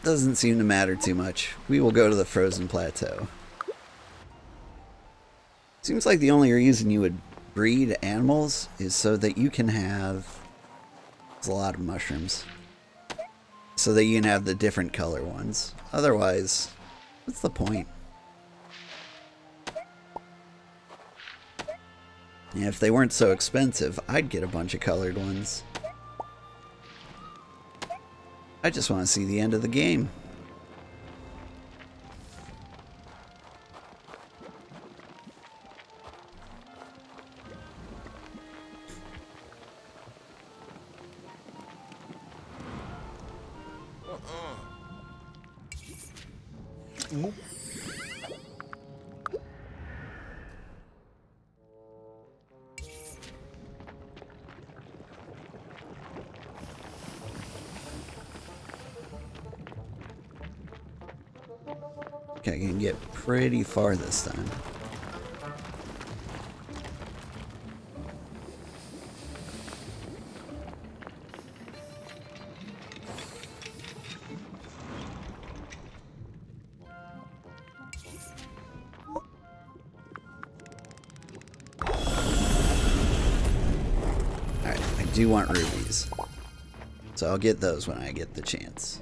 doesn't seem to matter too much. We will go to the frozen plateau. Seems like the only reason you would breed animals is so that you can have... There's a lot of mushrooms. So that you can have the different color ones. Otherwise, what's the point? Yeah, if they weren't so expensive, I'd get a bunch of colored ones. I just want to see the end of the game. Okay, I can get pretty far this time. Alright, I do want rubies. So I'll get those when I get the chance.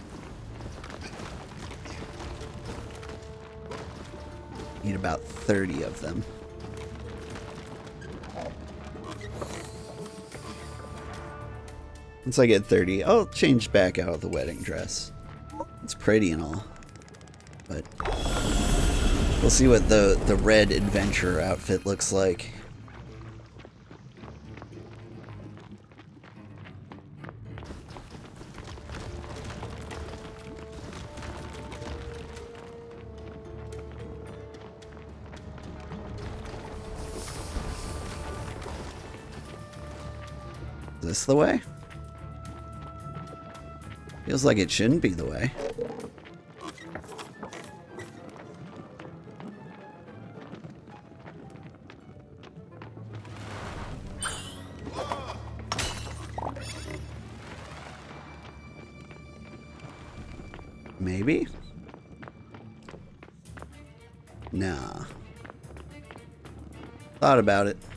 Need about 30 of them. Once I get 30, I'll change back out of the wedding dress. It's pretty and all, but we'll see what the red adventurer outfit looks like. Is this the way? Feels like it shouldn't be the way. Maybe? Nah. Thought about it.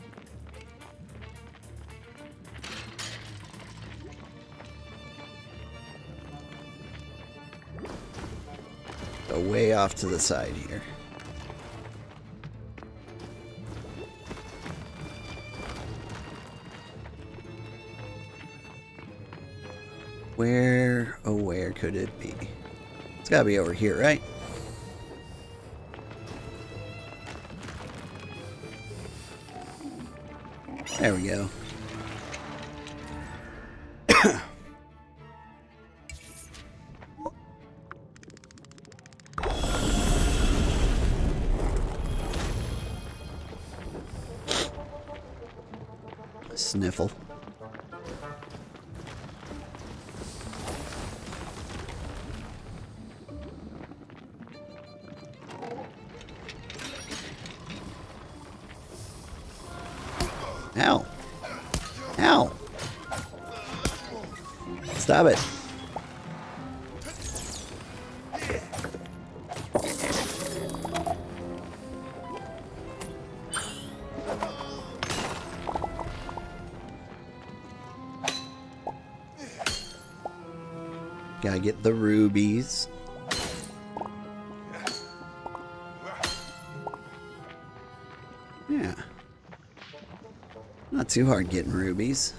Go way off to the side here. Where, oh where could it be? It's gotta be over here, right? There we go. Sniffle. Ow. Ow. Stop it. Gotta get the rubies. Yeah. Not too hard getting rubies.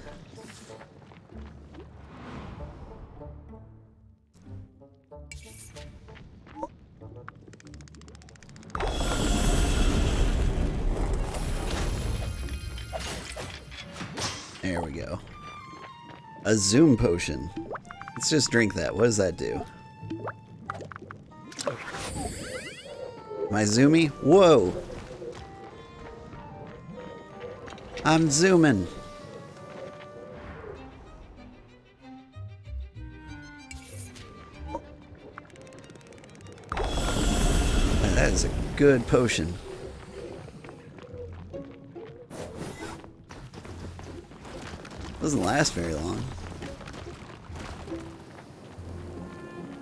There we go. A zoom potion. Let's just drink that. What does that do? Am I zoomy? Whoa! I'm zooming. That is a good potion. Doesn't last very long.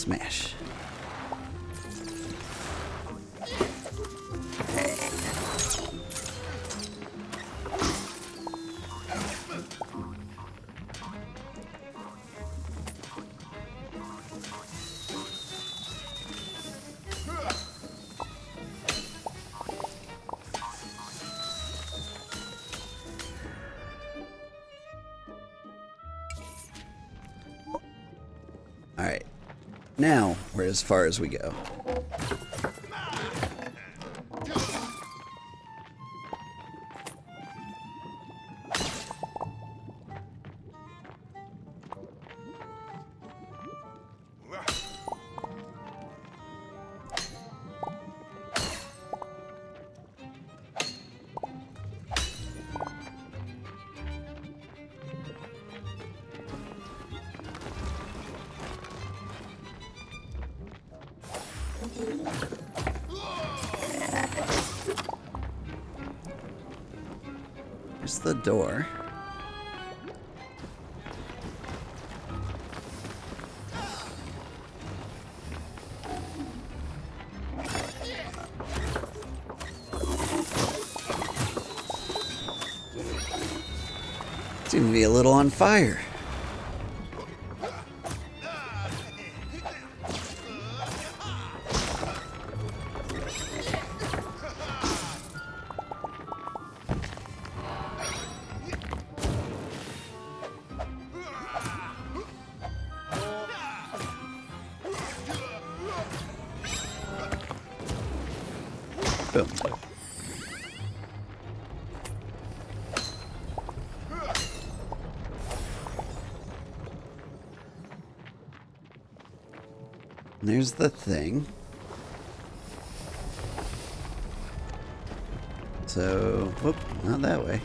Smash. Alright, now we're as far as we go. There's the door. Seems to be a little on fire. Boom. There's the thing. So, whoop, not that way.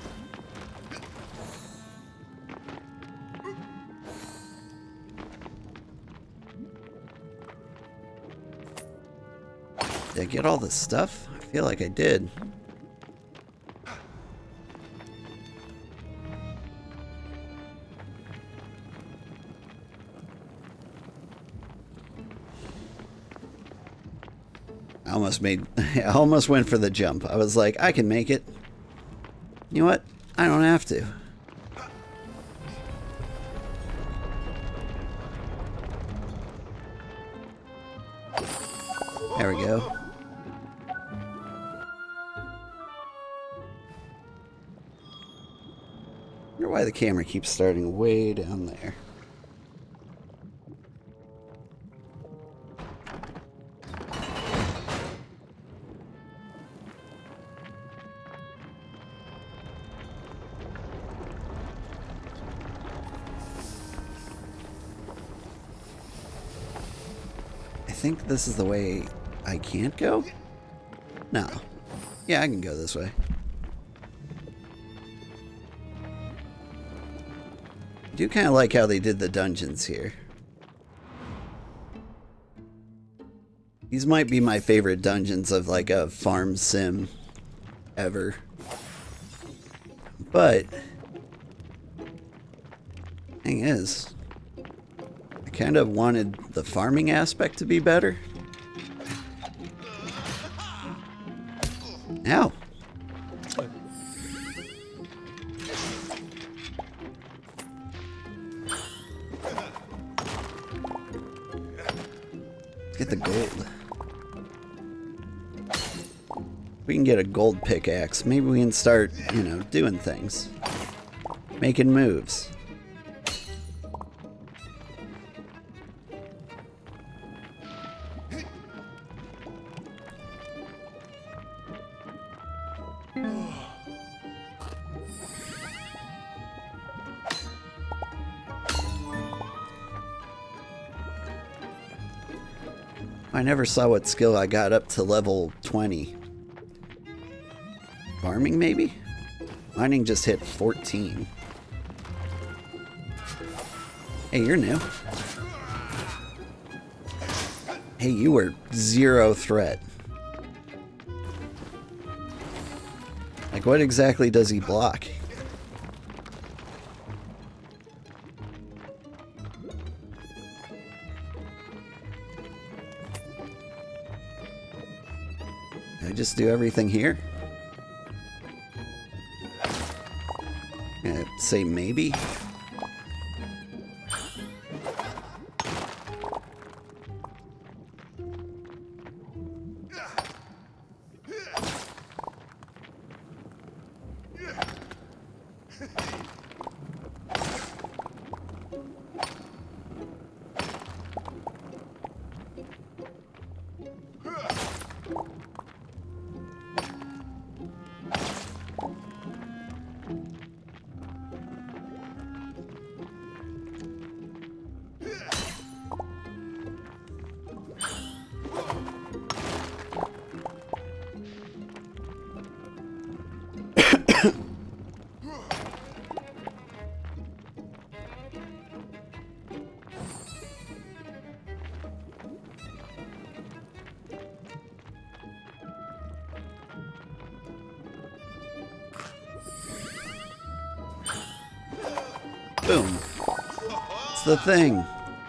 Did I get all the stuff? I feel like I did. I almost went for the jump. I was like, I can make it. You know what? I don't have to. There we go. Wonder why the camera keeps starting way down there. I think this is the way I can't go? No. Yeah, I can go this way. I do kind of like how they did the dungeons here. These might be my favorite dungeons of like a farm sim ever. But thing is, I kind of wanted the farming aspect to be better. Ow. Get the gold. We can get a gold pickaxe. Maybe we can start, you know, doing things. Making moves. I never saw what skill I got up to level 20. Farming, maybe? Mining just hit 14. Hey, you're new. Hey, you were 0 threat. Like, what exactly does he block? just do everything here? Say maybe? Boom. It's the thing.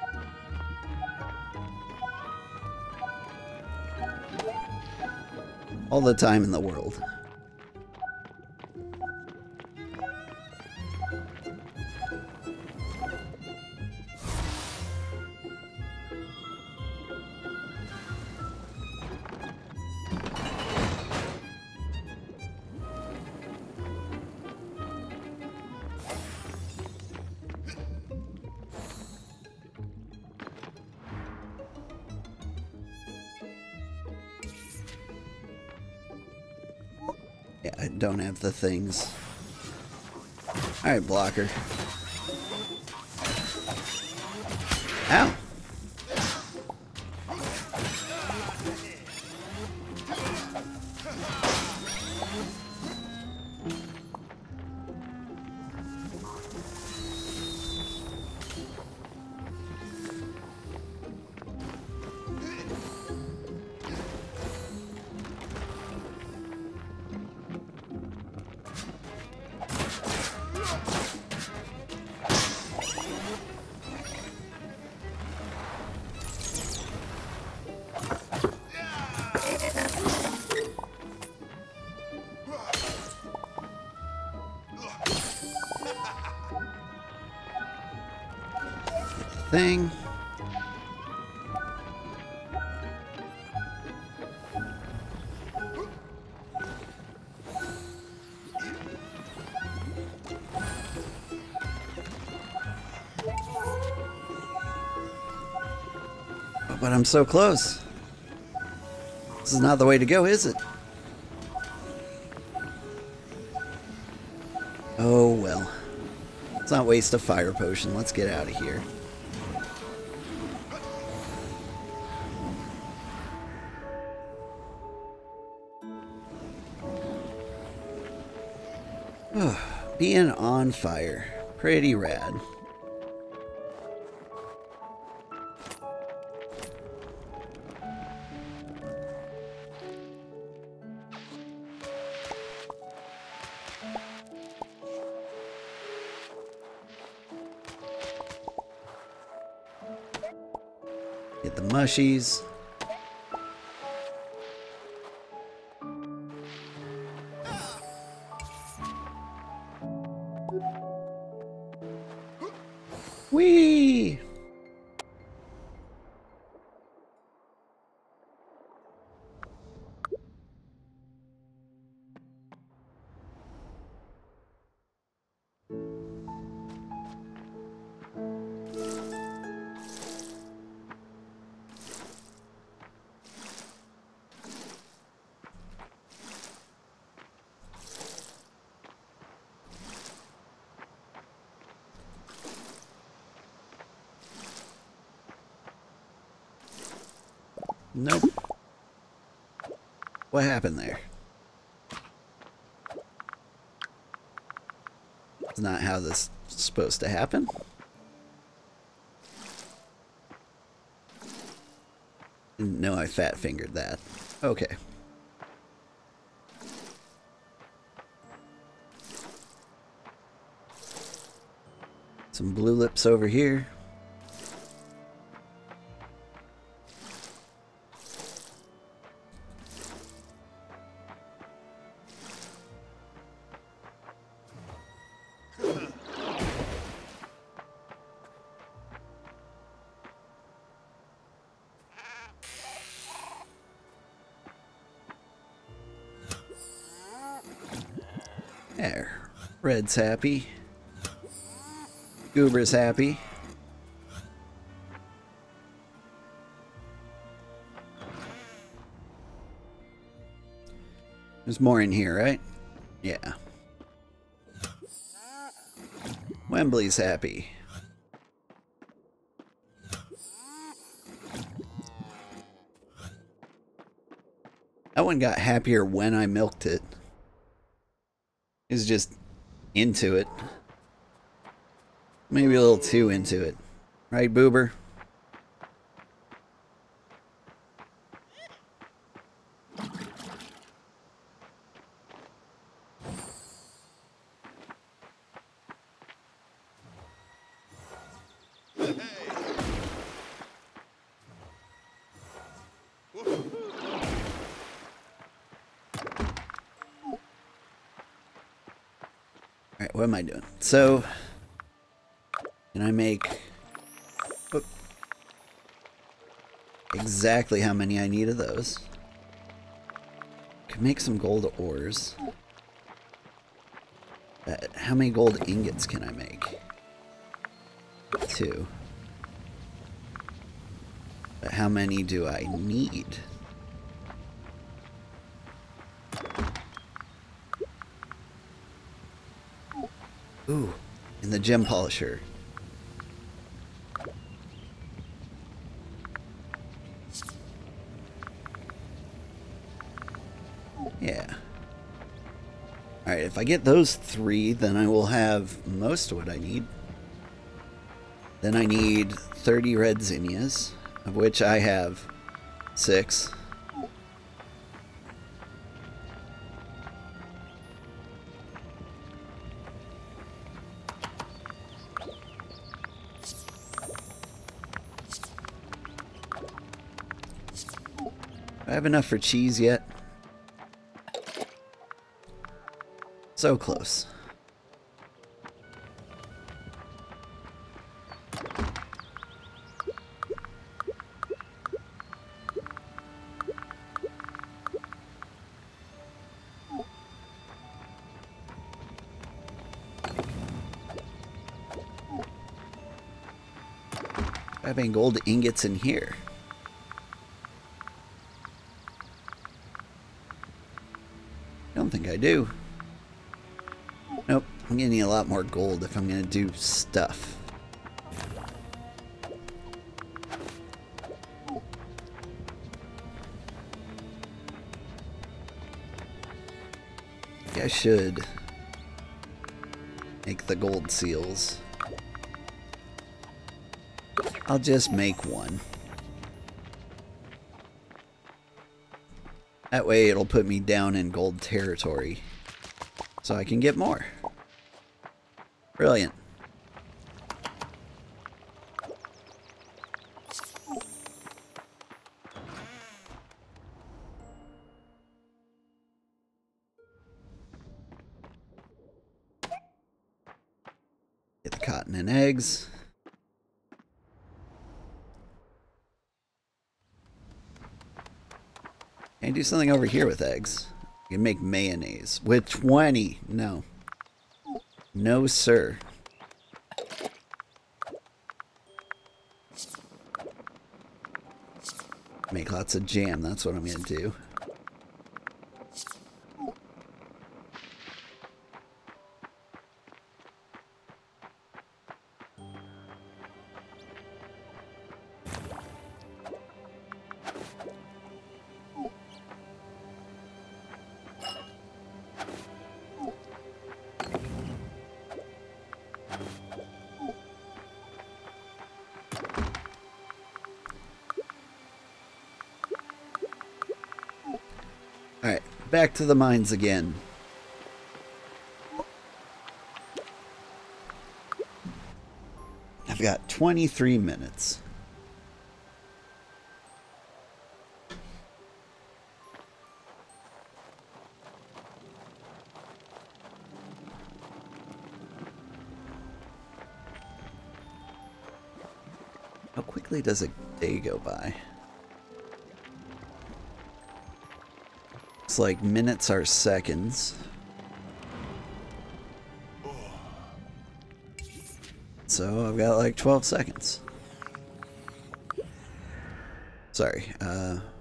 All the time in the world. Yeah, I don't have the things. Alright, blocker. Ow! Thing. But I'm so close. This is not the way to go, is it? Oh well. Let's not waste a fire potion. Let's get out of here. Being on fire. Pretty rad. Get the mushies. Whee! Nope. What happened there? It's not how this is supposed to happen. Didn't know I fat fingered that. Okay. Some blue lips over here. There. Red's happy. Goober's happy. There's more in here, right? Yeah. Wembley's happy. That one got happier when I milked it. It was just into it. Maybe a little too into it. Right, Boober? Alright, what am I doing? So, can I make exactly how many I need of those? Can make some gold ores. How many gold ingots can I make? 2. But how many do I need? Ooh, and the gem polisher. Yeah. Alright, if I get those 3, then I will have most of what I need. Then I need 30 red zinnias, of which I have 6. Do I have enough for cheese yet? So close. I have any gold ingots in here? I don't think I do. Nope, I'm gonna need a lot more gold if I'm gonna do stuff. I should make the gold seals. I'll just make one. That way it'll put me down in gold territory, so I can get more. Brilliant. Get the cotton and eggs. Can I do something over here with eggs? I can make mayonnaise with 20. No. No, sir. Make lots of jam. That's what I'm going to do. Alright, back to the mines again. I've got 23 minutes. How quickly does a day go by? It's like minutes are seconds. So I've got like 12 seconds. Sorry,